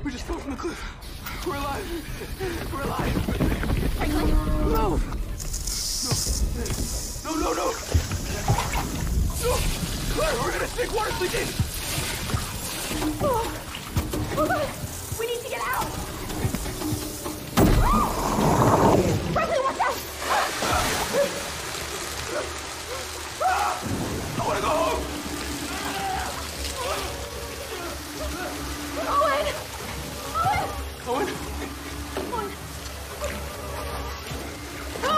We just fell from the cliff. We're alive. We're alive. Franklin? No. No. No. Claire, we're gonna sink. Water's leaking. Oh, we need to get out. Franklin, watch out! I wanna go home. Owen! Owen? Go!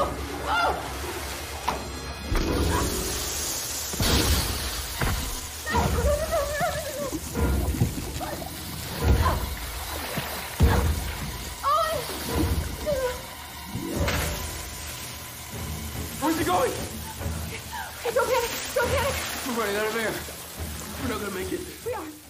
Where's he going? Don't panic! Don't panic! We're running out of air. We're not gonna make it. We are.